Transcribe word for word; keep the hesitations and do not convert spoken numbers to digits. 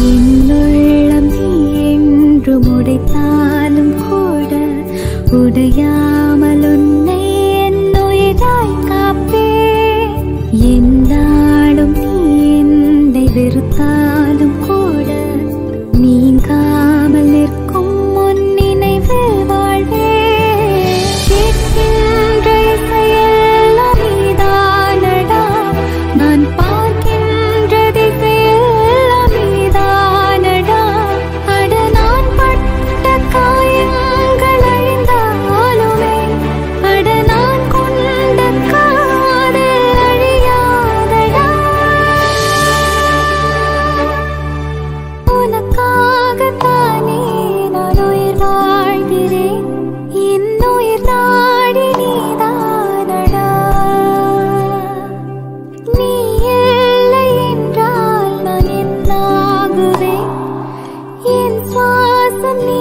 என்னுள்ளம் நீ என்றும் உடைத்தாலும் கூட உடையாமல் உன்னை என் உயிராய் காப்பேன். என்னாலும் நீ என்னை வெறுத்தாலும் கூட நீங்காமல் நிற்கும் உன் நினைவில் வாழ்வேன். கேட்கின்ற இசையெல்லாம் நீதானடா, நான் பார்க்கின்ற திசையெல்லாம் நீதானடா. அட நான் பட்ட காயங்கள் அழிந்தாலுமே, அட நான் கொண்ட காதல் அழியாதடா. உனக்காகத்தானே நான் உயிர் வாழ்கிறேன், என் உயிர் நாடி நீதானடா. நீ இல்லை என்றால் நான் என்னாகுவேன், என் சுவாசம் நீ